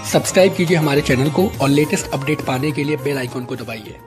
Subscribe कीजिए हमारे channel को और लेटेस्ट अपडेट पाने के लिए बेल आइकन को दबाइए।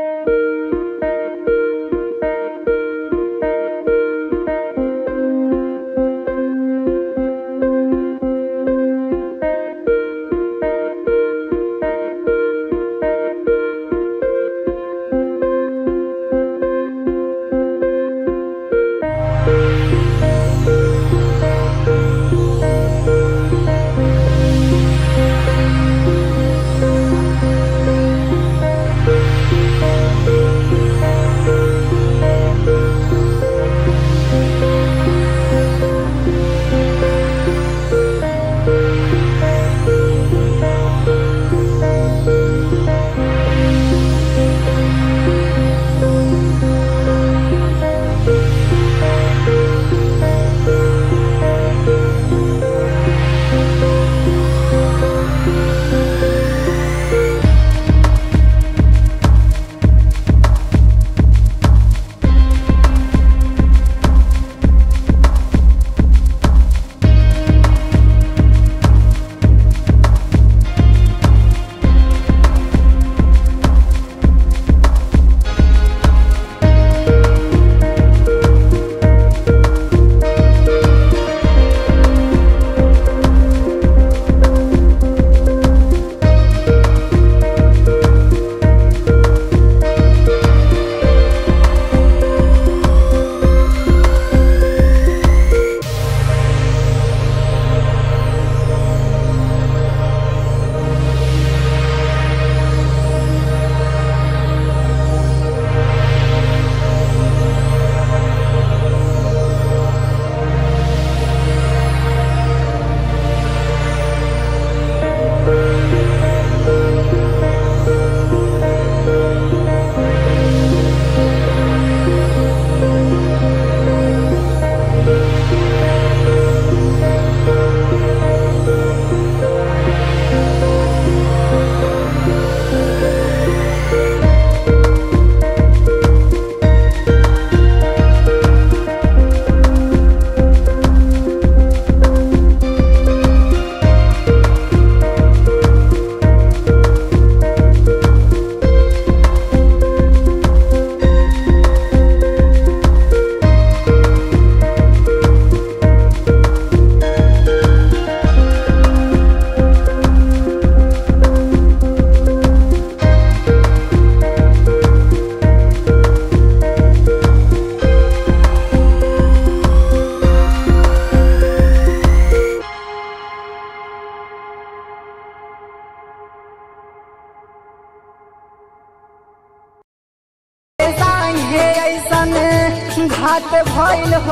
घाट भइल हो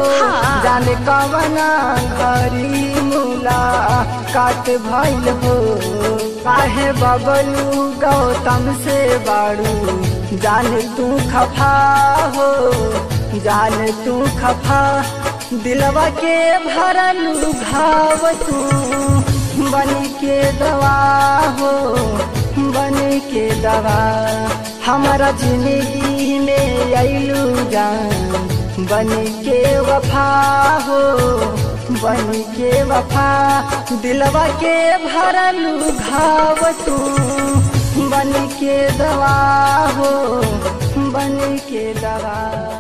जाने कवना घरी मुलाकात भइल हो। काहे बबलू गौतम से बाड़ू जाने तू खफा हो, जाने तू खफा। दिलवा के भरलू घाव तू बन के दवा हो, बन के दवा। हमारा जिंदगी में आइलू जान बन के वफा हो, बन के वफा। दिलवा के भरलू घाव तू बन के दवा हो, बन के दवा।